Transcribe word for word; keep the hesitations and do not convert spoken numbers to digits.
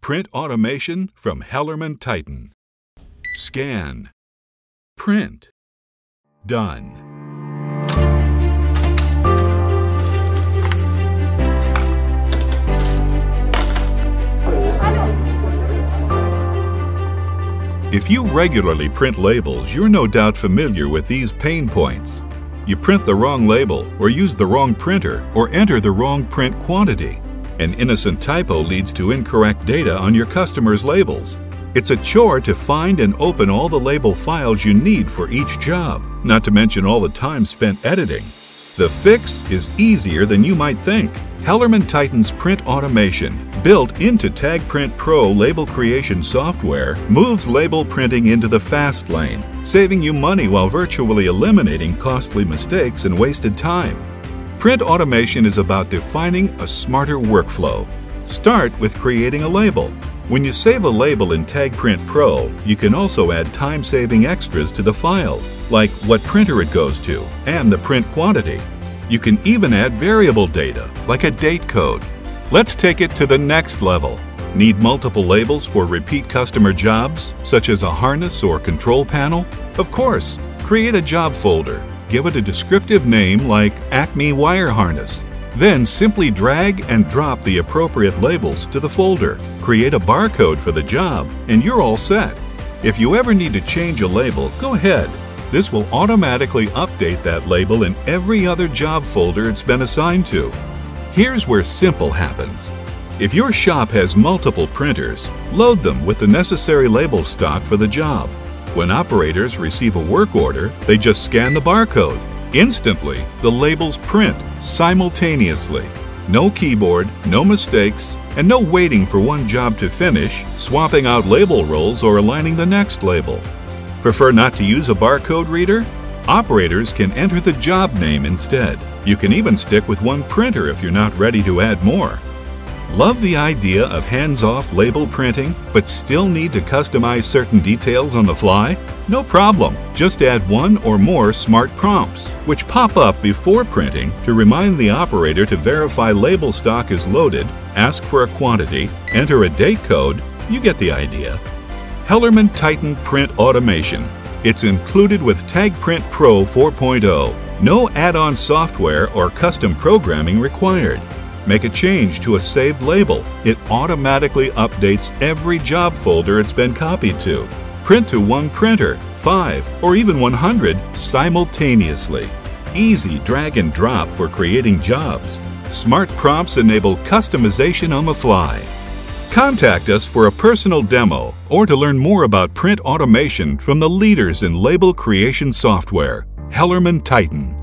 Print automation from HellermannTyton. Scan. Print. Done. If you regularly print labels, you're no doubt familiar with these pain points. You print the wrong label, or use the wrong printer, or enter the wrong print quantity. An innocent typo leads to incorrect data on your customer's labels. It's a chore to find and open all the label files you need for each job, not to mention all the time spent editing. The fix is easier than you might think. HellermannTyton's print automation, built into TagPrint Pro label creation software, moves label printing into the fast lane, saving you money while virtually eliminating costly mistakes and wasted time. Print automation is about defining a smarter workflow. Start with creating a label. When you save a label in TagPrint Pro, you can also add time-saving extras to the file, like what printer it goes to and the print quantity. You can even add variable data, like a date code. Let's take it to the next level. Need multiple labels for repeat customer jobs, such as a harness or control panel? Of course, create a job folder. Give it a descriptive name like Acme Wire Harness. Then simply drag and drop the appropriate labels to the folder. Create a barcode for the job, and you're all set. If you ever need to change a label, go ahead. This will automatically update that label in every other job folder it's been assigned to. Here's where simple happens. If your shop has multiple printers, load them with the necessary label stock for the job. When operators receive a work order, they just scan the barcode. Instantly, the labels print simultaneously. No keyboard, no mistakes, and no waiting for one job to finish, swapping out label rolls or aligning the next label. Prefer not to use a barcode reader? Operators can enter the job name instead. You can even stick with one printer if you're not ready to add more. Love the idea of hands-off label printing, but still need to customize certain details on the fly? No problem. Just add one or more smart prompts, which pop up before printing to remind the operator to verify label stock is loaded, ask for a quantity, enter a date code. You get the idea. HellermannTyton Print Automation. It's included with TagPrint Pro four point oh. No add-on software or custom programming required. Make a change to a saved label. It automatically updates every job folder it's been copied to. Print to one printer, five, or even one hundred simultaneously. Easy drag and drop for creating jobs. Smart prompts enable customization on the fly. Contact us for a personal demo or to learn more about print automation from the leaders in label creation software, HellermannTyton.